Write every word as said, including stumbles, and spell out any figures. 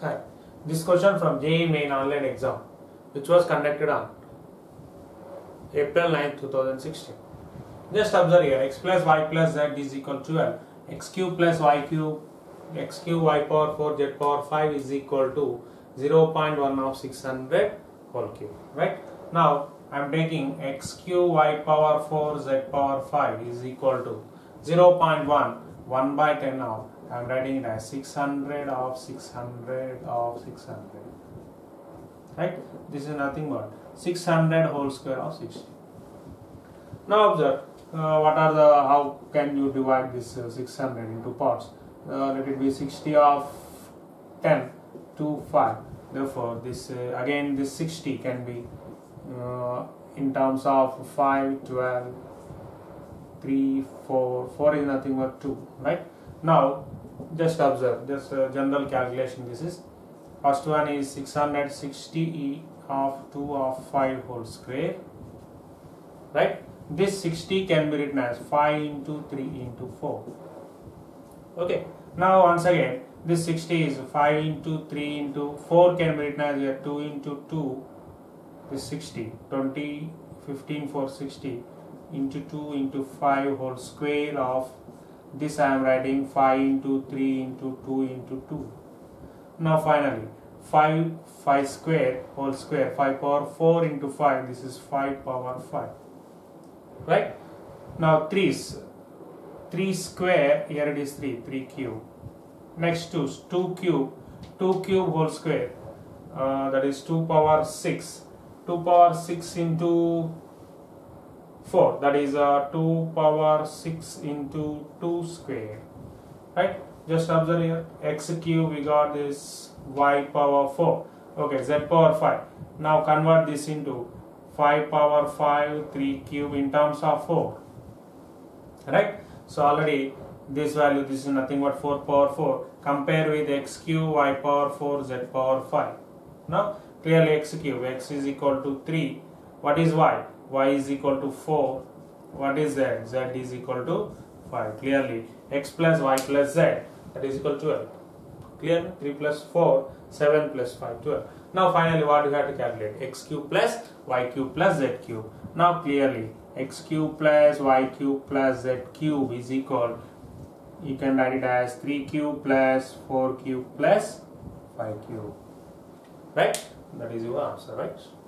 Hi. This question from J E E Main online exam, which was conducted on April ninth two thousand sixteen. Just observe here, x plus y plus z is equal to twelve, x cube plus y cube, x cube y power four z power five is equal to zero point one of six hundred whole cube. Right? Now I am taking x cube y power four z power five is equal to zero point one, one by ten of, I am writing it as six hundred of six hundred of six hundred. Right? This is nothing but six hundred whole square of sixty. Now observe, uh, what are the, how can you divide this uh, six hundred into parts? Uh, let it be sixty of ten to five. Therefore, this uh, again this sixty can be uh, in terms of five, twelve, three, four. four is nothing but two. Right? Now, just observe, just uh, general calculation. This is first one is six hundred sixty e of two of five whole square. Right? This sixty can be written as five into three into four. Okay. Now once again, this sixty is five into three into four can be written as here two into two. This sixty, twenty, fifteen, four, sixty into two into five whole square of this I am writing five into three into two into two. Now finally, five, five square whole square, five power four into five, this is five power five. Right? Now threes, three square, here it is three, three cube. Next two, two cube, two cube whole square, uh, that is two power six. two power six into four, that is uh, two power six into two square. Right? Just observe here, x cube we got this y power four. Okay, z power five. Now convert this into five power five, three cube in terms of four. Right? So already this value, this is nothing but four power four. Compare with x cube y power four, z power five. Now clearly x cube, x is equal to three. What is y? Y is equal to four. What is z? Z is equal to five. Clearly x plus y plus z, that is equal to twelve. Clear? three plus four, seven plus five, twelve. Now finally what do you have to calculate? X cube plus y cube plus z cube. Now clearly x cube plus y cube plus z cube is equal, you can write it as three cube plus four cube plus five cube. Right? That is your answer, right?